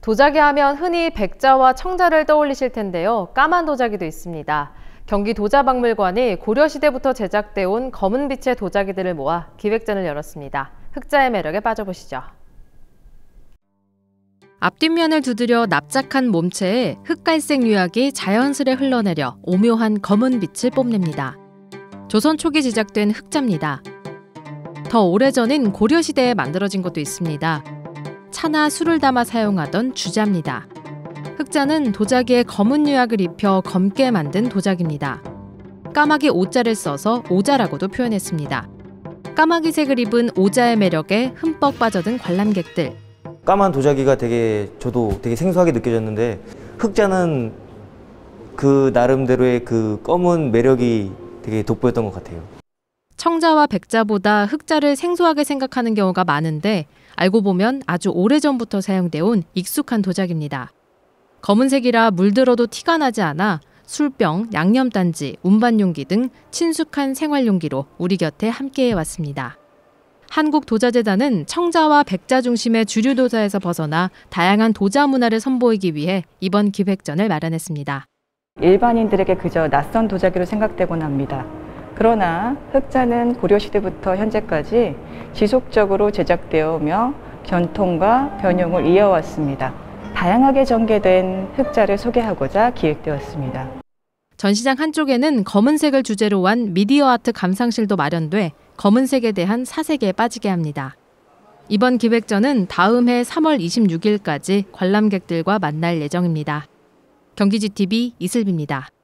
도자기 하면 흔히 백자와 청자를 떠올리실 텐데요. 까만 도자기도 있습니다. 경기 도자박물관이 고려시대부터 제작돼 온 검은 빛의 도자기들을 모아 기획전을 열었습니다. 흑자의 매력에 빠져보시죠. 앞뒷면을 두드려 납작한 몸체에 흑갈색 유약이 자연스레 흘러내려 오묘한 검은 빛을 뽐냅니다. 조선 초기 제작된 흑자입니다. 더 오래전인 고려시대에 만들어진 것도 있습니다. 차나 술을 담아 사용하던 주자입니다. 흑자는 도자기에 검은 유약을 입혀 검게 만든 도자기입니다. 까마귀 오자를 써서 오자라고도 표현했습니다. 까마귀색을 입은 오자의 매력에 흠뻑 빠져든 관람객들. 까만 도자기가 저도 되게 생소하게 느껴졌는데 흑자는 그 나름대로의 그 검은 매력이 되게 돋보였던 것 같아요. 청자와 백자보다 흑자를 생소하게 생각하는 경우가 많은데 알고 보면 아주 오래전부터 사용돼 온 익숙한 도자기입니다. 검은색이라 물들어도 티가 나지 않아 술병, 양념단지, 운반용기 등 친숙한 생활용기로 우리 곁에 함께해 왔습니다. 한국도자재단은 청자와 백자 중심의 주류 도자에서 벗어나 다양한 도자 문화를 선보이기 위해 이번 기획전을 마련했습니다. 일반인들에게 그저 낯선 도자기로 생각되곤 합니다. 그러나 흑자는 고려시대부터 현재까지 지속적으로 제작되어 오며 전통과 변형을 이어왔습니다. 다양하게 전개된 흑자를 소개하고자 기획되었습니다. 전시장 한쪽에는 검은색을 주제로 한 미디어 아트 감상실도 마련돼 검은색에 대한 사색에 빠지게 합니다. 이번 기획전은 다음 해 3월 26일까지 관람객들과 만날 예정입니다. 경기GTV 이슬비입니다.